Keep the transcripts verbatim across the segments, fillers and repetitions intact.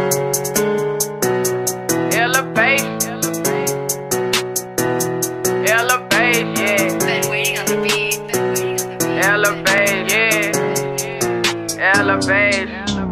Elevate, elevate, yeah. Elevate, yeah. Elevate.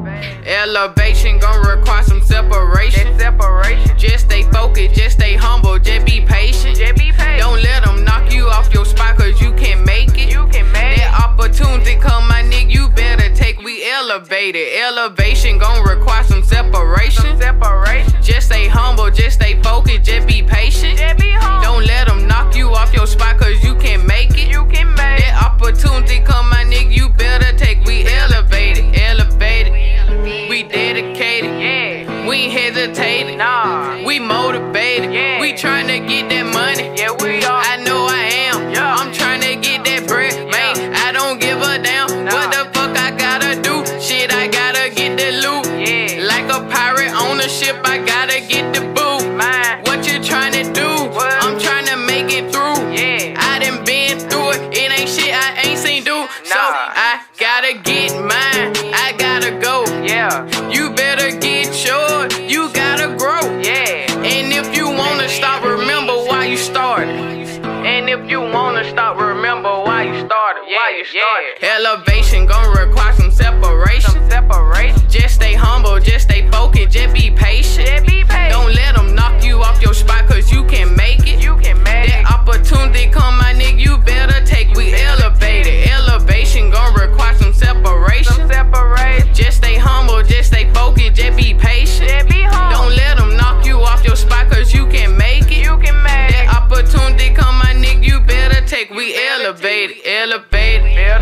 Elevation gon' require some separation. separation. Just stay focused, just stay humble, just be patient. Just be patient. Don't let them knock you off your spot, cause you can make it. You can make that it. Opportunity come, my nigga, you better take. We elevated. Elevation gon' require some separation. Some separation. Just stay humble, just stay focused, just be patient. Just be humble. Don't let them knock you off your spot, cause you can make it. You can make that opportunity come, my nigga, you better take. We elevated, elevated. We dedicated, yeah. We ain't hesitated, nah. We motivated, yeah. We tryna get that money, yeah. We are. I know I am, yeah. I'm tryna get that bread, yeah. Man. I don't give a damn, nah. What the fuck I gotta do? Shit, I gotta get the loot, yeah. Like a pirate on a ship, I gotta get the boot. Man. What you tryna do? What? I'm tryna make it through, yeah. I done been through it, it ain't shit I ain't seen do, nah. So I gotta get mine, I gotta go. Yeah. You better get yours, you gotta grow. Yeah. And if you wanna stop, remember why you started. And if you wanna stop, remember why you started. Yeah, why you started. Yeah. Elevation gon' require some separation. Some separation. Just stay humble, just stay focused, just be patient. Just be patient. Don't let them knock you off your spot, cause you can make it. You can make that it. Opportunity come, my nigga, you better take. We elevated. Elevation gon' require some separation. Some separation. Just stay humble, just stay focused, just be patient. Just be humble. Don't let them knock you off your spot, cause you can make it. You can make that opportunity come, my nigga, you better take. We elevated, elevated.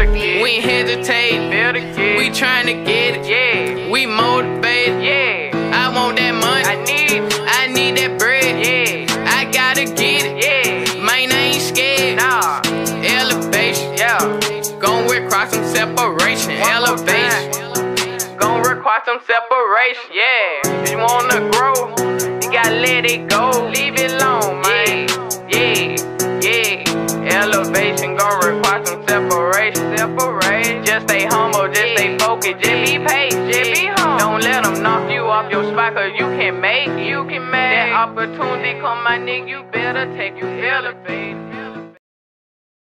We ain't hesitating. We tryna get it, yeah. We motivated, yeah. I want that money, I need, I need that bread, yeah. I gotta get it, yeah. Man, I ain't scared, nah. Elevation, yeah. Gon' require some separation. Elevation gon' require some separation, yeah. If you wanna grow, you gotta let it go. Leave it alone, man. Yeah, yeah. Elevation gon' require some separation. Separation. Just stay humble, just yeah. Stay focused, just be patient, just be humble. Don't let them knock you off your spot, cause you can make it. You can make that opportunity come, my nigga, you better take. You elevate.